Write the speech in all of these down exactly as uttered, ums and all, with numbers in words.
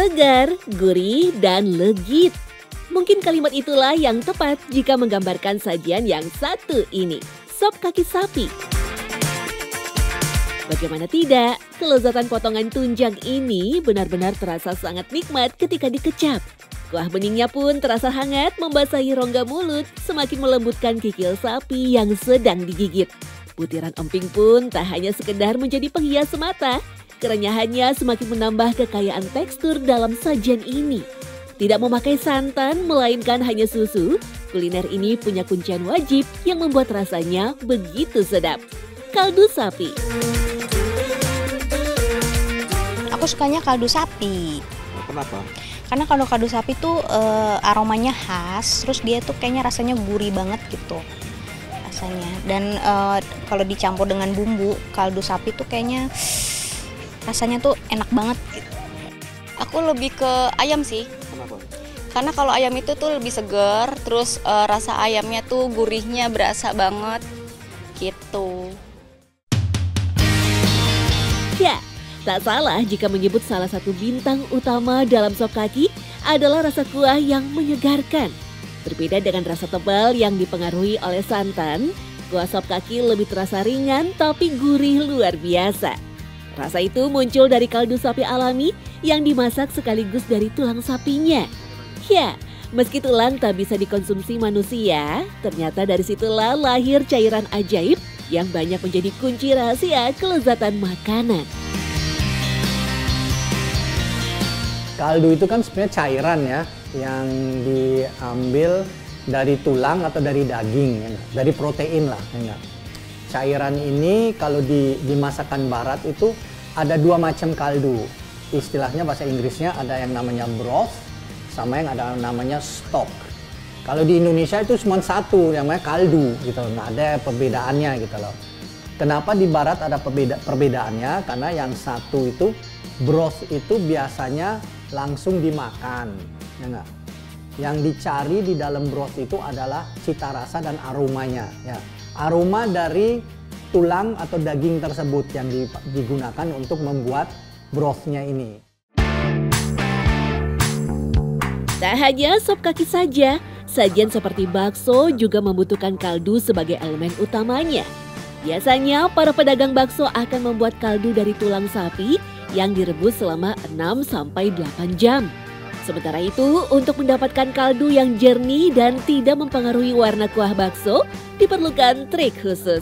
Segar, gurih, dan legit. Mungkin kalimat itulah yang tepat jika menggambarkan sajian yang satu ini, sop kaki sapi. Bagaimana tidak, kelezatan potongan tunjang ini benar-benar terasa sangat nikmat ketika dikecap. Kuah beningnya pun terasa hangat membasahi rongga mulut, semakin melembutkan kikil sapi yang sedang digigit. Butiran emping pun tak hanya sekedar menjadi penghias semata, kerenyahannya semakin menambah kekayaan tekstur dalam sajian ini. Tidak memakai santan, melainkan hanya susu, kuliner ini punya kuncian wajib yang membuat rasanya begitu sedap. Kaldu sapi. Aku sukanya kaldu sapi. Kenapa? Karena kalau kaldu sapi tuh uh, aromanya khas, terus dia tuh kayaknya rasanya gurih banget gitu rasanya. Dan uh, kalau dicampur dengan bumbu, kaldu sapi tuh kayaknya rasanya tuh enak banget gitu. Aku lebih ke ayam sih. Kenapa? Karena kalau ayam itu tuh lebih segar, terus uh, rasa ayamnya tuh gurihnya berasa banget gitu. Ya, tak salah jika menyebut salah satu bintang utama dalam sop kaki adalah rasa kuah yang menyegarkan. Berbeda dengan rasa tebal yang dipengaruhi oleh santan, kuah sop kaki lebih terasa ringan tapi gurih luar biasa. Rasa itu muncul dari kaldu sapi alami yang dimasak sekaligus dari tulang sapinya. Ya, meski tulang tak bisa dikonsumsi manusia, ternyata dari situlah lahir cairan ajaib yang banyak menjadi kunci rahasia kelezatan makanan. Kaldu itu kan sebenarnya cairan ya, yang diambil dari tulang atau dari daging, ya, dari protein lah. Ya. Cairan ini kalau di, di masakan barat itu ada dua macam kaldu. Istilahnya bahasa Inggrisnya ada yang namanya broth sama yang ada namanya stock. Kalau di Indonesia itu cuma satu yang namanya kaldu gitu, nggak ada perbedaannya gitu loh. Kenapa di barat ada perbeda, perbedaannya? Karena yang satu itu broth itu biasanya langsung dimakan, ya enggak? Yang dicari di dalam broth itu adalah cita rasa dan aromanya, ya. Aroma dari tulang atau daging tersebut yang digunakan untuk membuat brothnya ini. Tak hanya sop kaki saja, sajian seperti bakso juga membutuhkan kaldu sebagai elemen utamanya. Biasanya para pedagang bakso akan membuat kaldu dari tulang sapi yang direbus selama enam sampai delapan jam. Sementara itu, untuk mendapatkan kaldu yang jernih dan tidak mempengaruhi warna kuah bakso, diperlukan trik khusus.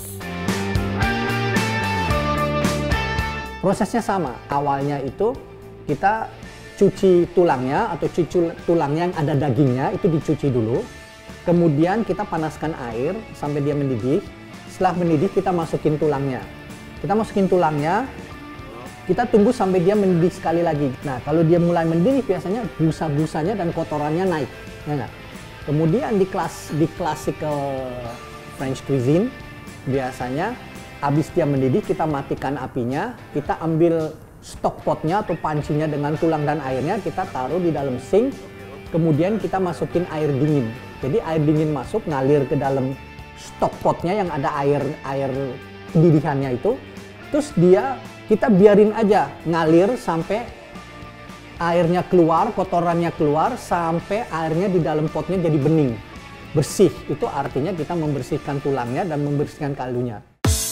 Prosesnya sama, awalnya itu kita cuci tulangnya atau cuci tulangnya yang ada dagingnya itu dicuci dulu. Kemudian kita panaskan air sampai dia mendidih. Setelah mendidih kita masukin tulangnya. Kita masukin tulangnya, kita tunggu sampai dia mendidih sekali lagi. Nah, kalau dia mulai mendidih biasanya busa-busanya dan kotorannya naik, ya nggak? Kemudian di kelas di classical French cuisine biasanya habis dia mendidih kita matikan apinya, kita ambil stock potnya atau pancinya dengan tulang dan airnya, kita taruh di dalam sink. Kemudian kita masukin air dingin. Jadi air dingin masuk ngalir ke dalam stock potnya yang ada air air pendidikannya itu. Terus dia kita biarin aja ngalir sampai airnya keluar, kotorannya keluar, sampai airnya di dalam potnya jadi bening, bersih. Itu artinya kita membersihkan tulangnya dan membersihkan kaldunya.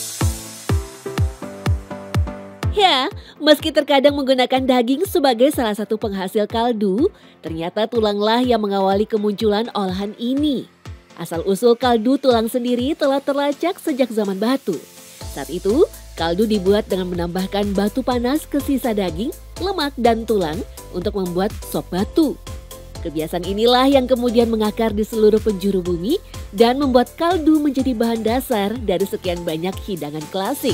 Ya, meski terkadang menggunakan daging sebagai salah satu penghasil kaldu, ternyata tulanglah yang mengawali kemunculan olahan ini. Asal-usul kaldu tulang sendiri telah terlacak sejak zaman batu. Saat itu, kaldu dibuat dengan menambahkan batu panas ke sisa daging, lemak, dan tulang untuk membuat sop batu. Kebiasaan inilah yang kemudian mengakar di seluruh penjuru bumi dan membuat kaldu menjadi bahan dasar dari sekian banyak hidangan klasik.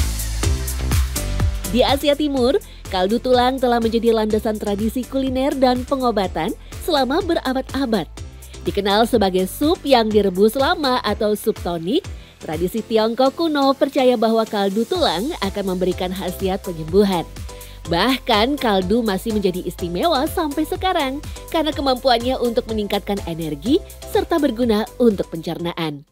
Di Asia Timur, kaldu tulang telah menjadi landasan tradisi kuliner dan pengobatan selama berabad-abad. Dikenal sebagai sup yang direbus lama atau sup tonik, tradisi Tiongkok kuno percaya bahwa kaldu tulang akan memberikan khasiat penyembuhan. Bahkan kaldu masih menjadi istimewa sampai sekarang karena kemampuannya untuk meningkatkan energi serta berguna untuk pencernaan.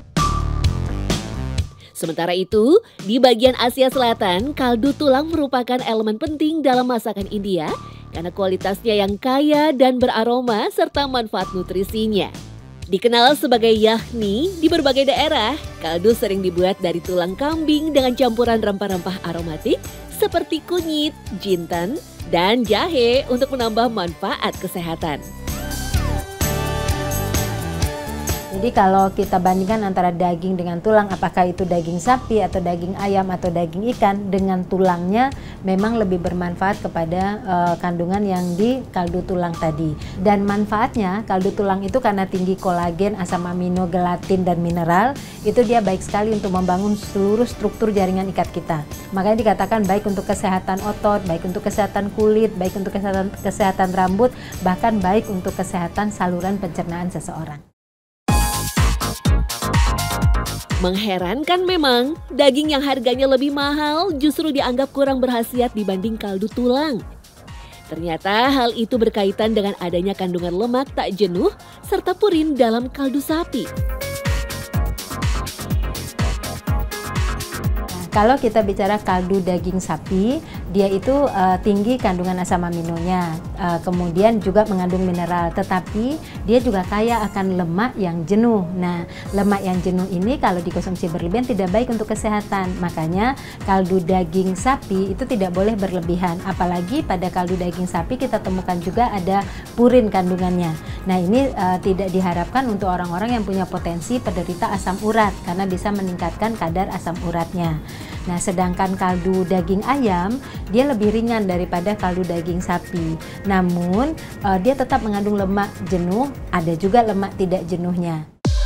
Sementara itu, di bagian Asia Selatan, kaldu tulang merupakan elemen penting dalam masakan India karena kualitasnya yang kaya dan beraroma serta manfaat nutrisinya. Dikenal sebagai yahni di berbagai daerah, kaldu sering dibuat dari tulang kambing dengan campuran rempah-rempah aromatik seperti kunyit, jinten, dan jahe untuk menambah manfaat kesehatan. Jadi kalau kita bandingkan antara daging dengan tulang, apakah itu daging sapi atau daging ayam atau daging ikan, dengan tulangnya memang lebih bermanfaat kepada uh, kandungan yang di kaldu tulang tadi. Dan manfaatnya kaldu tulang itu karena tinggi kolagen, asam amino, gelatin, dan mineral, itu dia baik sekali untuk membangun seluruh struktur jaringan ikat kita. Makanya dikatakan baik untuk kesehatan otot, baik untuk kesehatan kulit, baik untuk kesehatan, kesehatan rambut, bahkan baik untuk kesehatan saluran pencernaan seseorang. Mengherankan memang, daging yang harganya lebih mahal justru dianggap kurang berkhasiat dibanding kaldu tulang. Ternyata hal itu berkaitan dengan adanya kandungan lemak tak jenuh serta purin dalam kaldu sapi. Kalau kita bicara kaldu daging sapi, dia itu uh, tinggi kandungan asam aminonya, uh, kemudian juga mengandung mineral, tetapi dia juga kaya akan lemak yang jenuh. Nah, lemak yang jenuh ini kalau dikonsumsi berlebihan tidak baik untuk kesehatan. Makanya kaldu daging sapi itu tidak boleh berlebihan. Apalagi pada kaldu daging sapi kita temukan juga ada purin kandungannya. Nah, ini uh, tidak diharapkan untuk orang-orang yang punya potensi penderita asam urat karena bisa meningkatkan kadar asam uratnya. Nah, sedangkan kaldu daging ayam dia lebih ringan daripada kaldu daging sapi. Namun uh, dia tetap mengandung lemak jenuh, ada juga lemak tidak jenuhnya.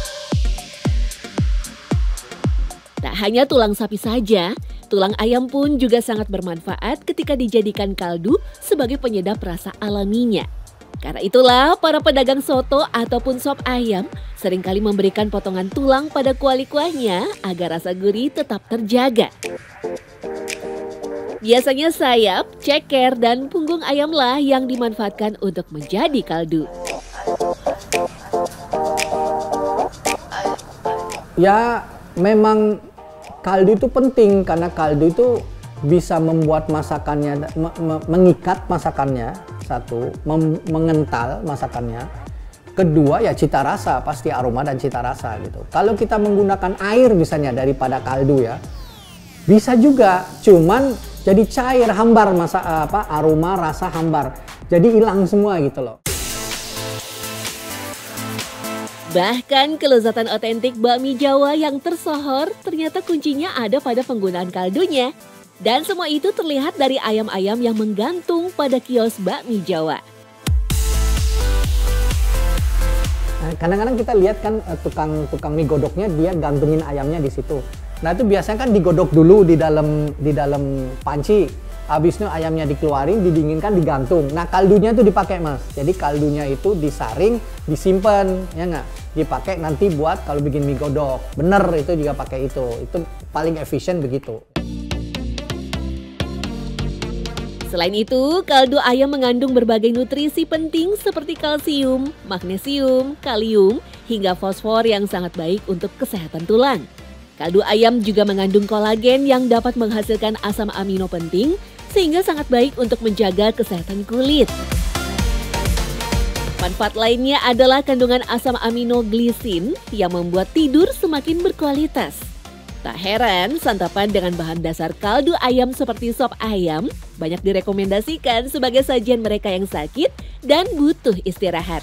Tak hanya tulang sapi saja, tulang ayam pun juga sangat bermanfaat ketika dijadikan kaldu sebagai penyedap rasa alaminya. Karena itulah para pedagang soto ataupun sop ayam seringkali memberikan potongan tulang pada kuali kuahnya agar rasa gurih tetap terjaga. Biasanya sayap, ceker, dan punggung ayamlah yang dimanfaatkan untuk menjadi kaldu. Ya, memang kaldu itu penting karena kaldu itu bisa membuat masakannya, me me mengikat masakannya, satu, mengental masakannya. Kedua ya cita rasa, pasti aroma dan cita rasa gitu. Kalau kita menggunakan air misalnya daripada kaldu ya, bisa juga, cuman jadi cair, hambar masa apa aroma, rasa hambar. Jadi hilang semua gitu loh. Bahkan kelezatan otentik bakmi Jawa yang tersohor ternyata kuncinya ada pada penggunaan kaldunya. Dan semua itu terlihat dari ayam-ayam yang menggantung pada kios bakmi Jawa. Kadang-kadang kita lihat kan tukang-tukang mie godoknya dia gantungin ayamnya di situ. Nah itu biasanya kan digodok dulu di dalam di dalam panci. Habisnya ayamnya dikeluarin, didinginkan, digantung. Nah kaldunya itu dipakai mas. Jadi kaldunya itu disaring, disimpan, ya nggak? Dipakai nanti buat kalau bikin mie godok. Bener itu juga pakai itu. Itu paling efisien begitu. Selain itu, kaldu ayam mengandung berbagai nutrisi penting seperti kalsium, magnesium, kalium, hingga fosfor yang sangat baik untuk kesehatan tulang. Kaldu ayam juga mengandung kolagen yang dapat menghasilkan asam amino penting, sehingga sangat baik untuk menjaga kesehatan kulit. Manfaat lainnya adalah kandungan asam amino glisin yang membuat tidur semakin berkualitas. Tak heran, santapan dengan bahan dasar kaldu ayam seperti sop ayam banyak direkomendasikan sebagai sajian mereka yang sakit dan butuh istirahat.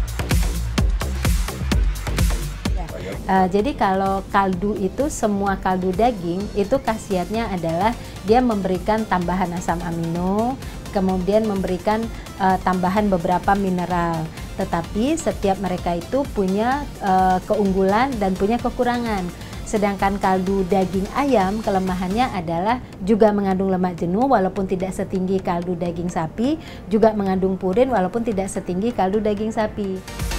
Uh, jadi kalau kaldu itu, semua kaldu daging itu khasiatnya adalah dia memberikan tambahan asam amino, kemudian memberikan uh, tambahan beberapa mineral. Tetapi setiap mereka itu punya uh, keunggulan dan punya kekurangan. Sedangkan kaldu daging ayam kelemahannya adalah juga mengandung lemak jenuh walaupun tidak setinggi kaldu daging sapi, juga mengandung purin walaupun tidak setinggi kaldu daging sapi.